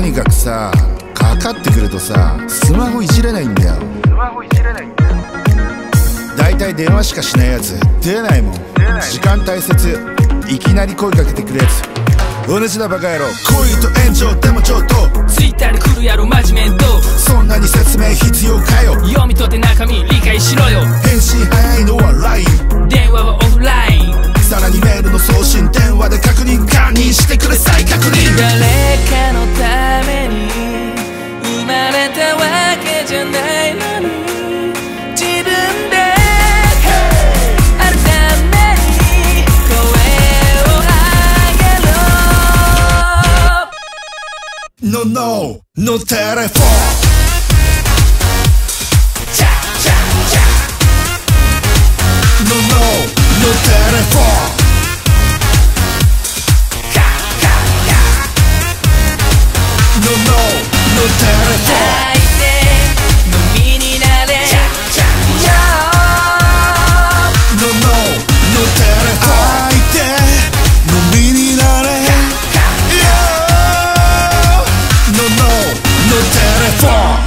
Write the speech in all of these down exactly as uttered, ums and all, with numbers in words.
にかくさ、かかってくるとさ、スマホいじれないんだよ。スマホいじれないんだよ。だいたい電話しかしないやつ出ないもん。時間大切、いきなり声かけてくるやつ同じだバカ野郎。恋と炎上でもちょっとツイッターで来るやろマジメント。 そんなに説明必要かよ。 読み取って中身理解しろよ。 返信早いのは ライン、 電話はオフライン。 さらにメールの送信電話で確認管理してくれ再確認。 誰かのために生まれたわけじゃないのに自分であるために声を上げろ。 No no no テレフォン。 チャチャチャ No no no テレフォン。 カカカ No no no テレフォン。 相手の身になれ。チャチャチャ No no no テレフォン。相手の身になれ。No no no テレフォン。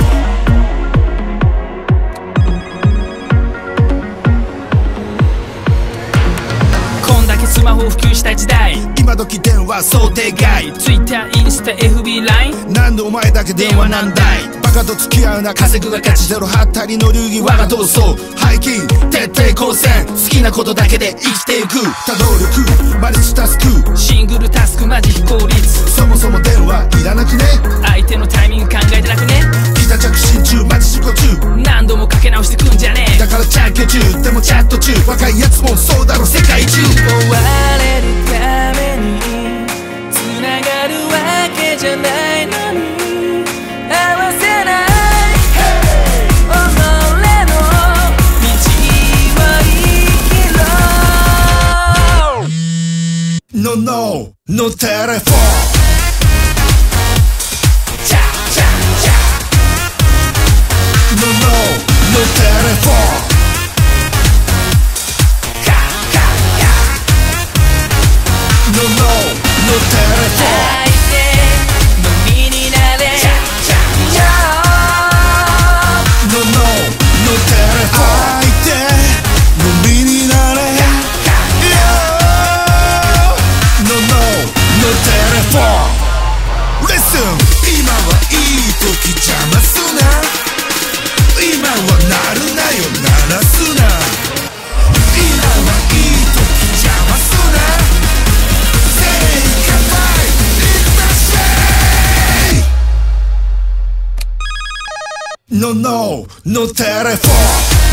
こんだけスマホを普及した時代、 今時電話想定外。 Twitter、インスタ、エフビー、ライン。 なんでお前だけ電話なんだい。バカと付き合うな、稼ぐが勝ち。ゼロはったりの流儀我が闘争。背筋徹底抗戦、好きなことだけで生きていく。多動力マルチタスク、 シングルタスクマジ非効率。 そもそも電話いらなくね。 相手のタイミング考えてなくね。 北着信中マジ事故中、 何度もかけ直してくんじゃねえ。 だから着去中でもチャット中。若いやつもそうだろ世界中。 追われるために繋がるわけじゃないのに合わせない、hey! 己の道を生きろ。 No no no テレフォン。 チャチャチャ No no no テレフォン。 カカカ No no no テレフォン。 相手の身になれ。チャチャチャ No no no テレフォン。相手の身になれ。No no no テレフォン。Listen、 今はいい時邪魔すな。今はなるなよ鳴らすな。今はいい時邪魔すな。Say goodbye in the shade。 No no no テレフォン。